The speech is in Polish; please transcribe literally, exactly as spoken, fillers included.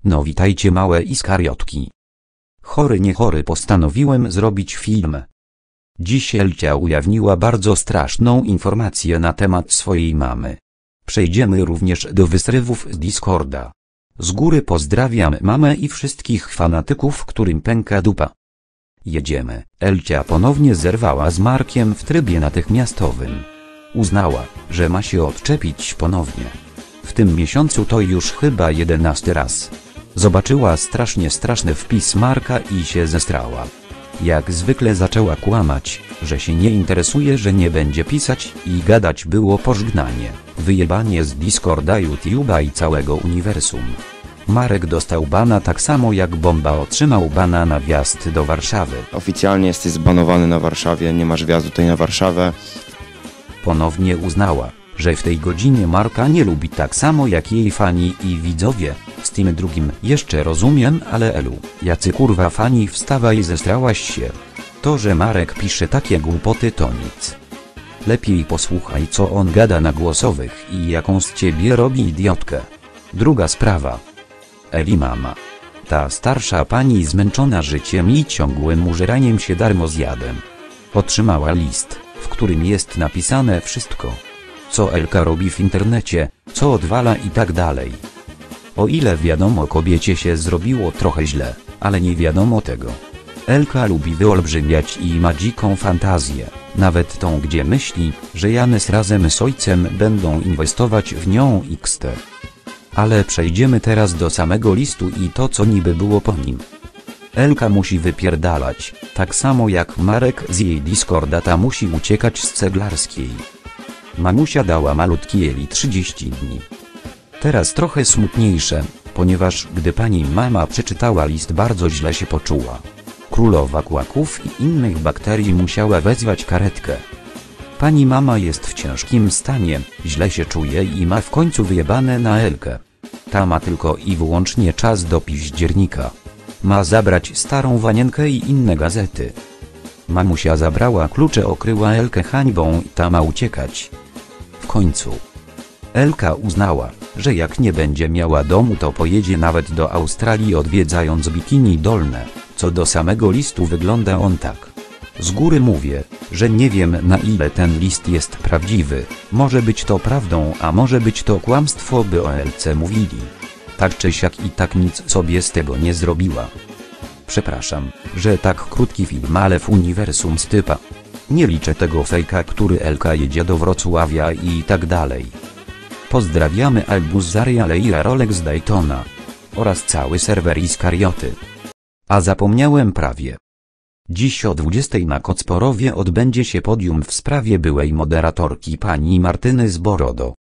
No witajcie małe iskariotki. Chory nie chory postanowiłem zrobić film. Dziś Elcia ujawniła bardzo straszną informację na temat swojej mamy. Przejdziemy również do wysrywów z Discorda. Z góry pozdrawiam mamę i wszystkich fanatyków, którym pęka dupa. Jedziemy. Elcia ponownie zerwała z Markiem w trybie natychmiastowym. Uznała, że ma się odczepić ponownie. W tym miesiącu to już chyba jedenasty raz. Zobaczyła strasznie straszny wpis Marka i się zestrała. Jak zwykle zaczęła kłamać, że się nie interesuje, że nie będzie pisać i gadać, było pożegnanie, wyjebanie z Discorda, YouTube'a i całego uniwersum. Marek dostał bana tak samo jak Bomba otrzymał bana na wjazd do Warszawy. Oficjalnie jesteś zbanowany na Warszawie, nie masz wjazdu tutaj na Warszawę. Ponownie uznała, że w tej godzinie Marka nie lubi tak samo jak jej fani i widzowie. Z tym drugim jeszcze rozumiem, ale Elu, jacy kurwa fani, wstawaj, zestrałaś się. To, że Marek pisze takie głupoty, to nic. Lepiej posłuchaj, co on gada na głosowych i jaką z ciebie robi idiotkę. Druga sprawa. Eli mama. Ta starsza pani zmęczona życiem i ciągłym użeraniem się darmozjadem. Otrzymała list, w którym jest napisane wszystko. Co Elka robi w internecie, co odwala i tak dalej. O ile wiadomo, kobiecie się zrobiło trochę źle, ale nie wiadomo tego. Elka lubi wyolbrzymiać i ma dziką fantazję, nawet tą, gdzie myśli, że Janes razem z ojcem będą inwestować w nią iks te. Ale przejdziemy teraz do samego listu i to, co niby było po nim. Elka musi wypierdalać, tak samo jak Marek z jej Discorda, ta musi uciekać z Ceglarskiej. Mamusia dała malutki Eli trzydzieści dni. Teraz trochę smutniejsze, ponieważ gdy pani mama przeczytała list, bardzo źle się poczuła. Królowa kłaków i innych bakterii musiała wezwać karetkę. Pani mama jest w ciężkim stanie, źle się czuje i ma w końcu wyjebane na Elkę. Ta ma tylko i wyłącznie czas do piździernika. Ma zabrać starą wanienkę i inne gazety. Mamusia zabrała klucze, okryła Elkę hańbą i ta ma uciekać. W końcu Elka uznała, że jak nie będzie miała domu, to pojedzie nawet do Australii, odwiedzając bikini dolne. Co do samego listu, wygląda on tak. Z góry mówię, że nie wiem, na ile ten list jest prawdziwy. Może być to prawdą, a może być to kłamstwo, by o Elce mówili. Tak czy siak i tak nic sobie z tego nie zrobiła. Przepraszam, że tak krótki film, ale w uniwersum z typa. Nie liczę tego fejka, który Elka jedzie do Wrocławia i tak dalej. Pozdrawiamy Albus Zaria, Leila, Rolex Daytona oraz cały serwer Iskarioty. A zapomniałem prawie. Dziś o dwudziestej na Kocporowie odbędzie się podium w sprawie byłej moderatorki pani Martyny Zborodo.